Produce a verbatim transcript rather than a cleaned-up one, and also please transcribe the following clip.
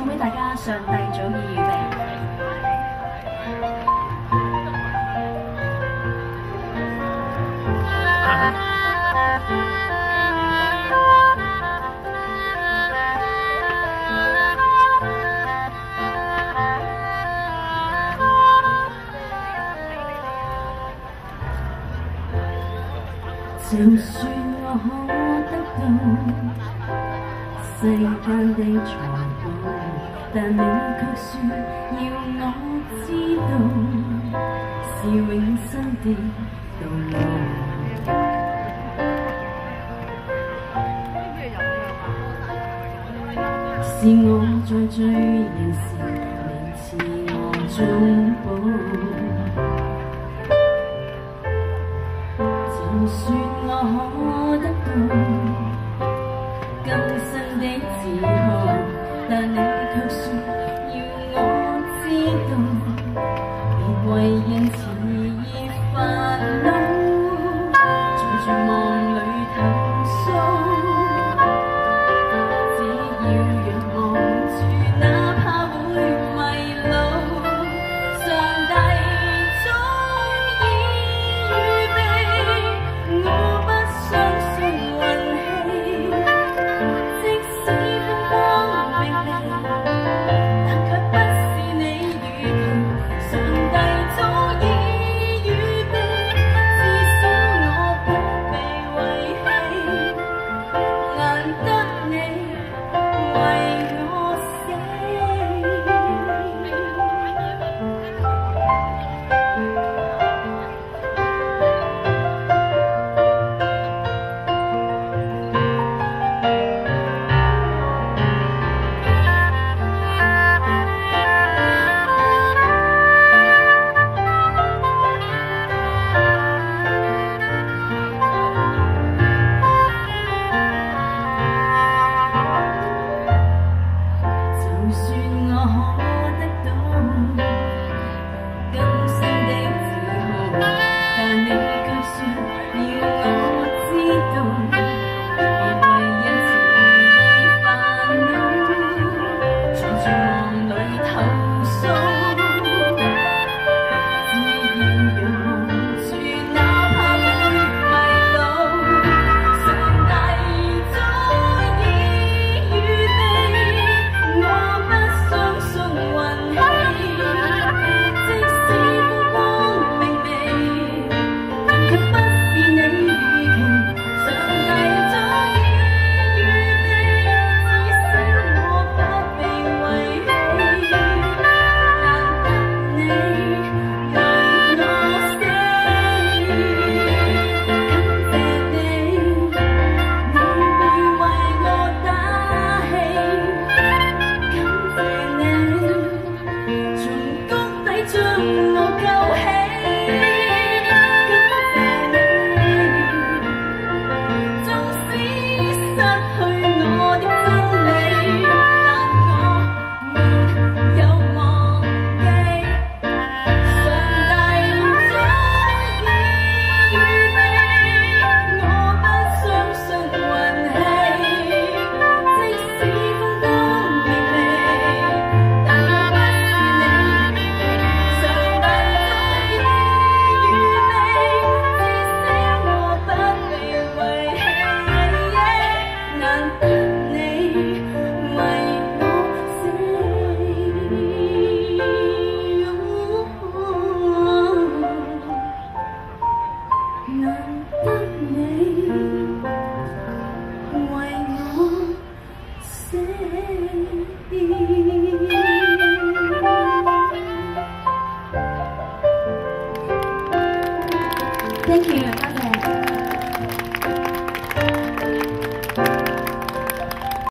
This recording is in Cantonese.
送俾大家，上帝早已預備。就算我可得到世間的財寶，但你卻說要我知道是永生的道路。是我在罪人時，你賜我中保。就算我可得到今生的自豪，但你卻說要我知道，別為因此而煩惱，在絕望裏投訴。只要若望住，哪怕會迷路，上帝早已預備。我不相信運氣，即使風光明媚，但卻不是你預期。上帝早已預備，至少我不被遺棄。難得你為我死。就算我可得到今生的自豪，但你卻說要我知道，別為因此而煩惱，在絕望裏投訴。只要若望住，哪怕會迷路，上帝早已預備。我不相信運氣，即使風光明媚，但卻不是你預期。上帝早已預備，至少我不被遺棄。難得你為我死，感謝你，你會為我打氣。感謝你，從谷底將我救起。感謝你，縱使失去我的真理，但我沒有忘記。上帝早已預備，我不相信運氣，即使風光明媚，但卻不是你預期。上帝早已預備，至少我不被遺棄。難得你為我死。難得你為我死。Thank you.